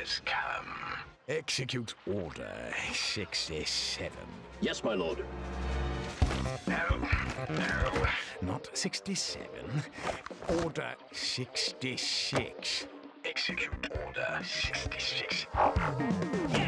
has come. Execute Order 67. Yes, my lord. No. Not 67. Order 66. Execute Order 66. Yes!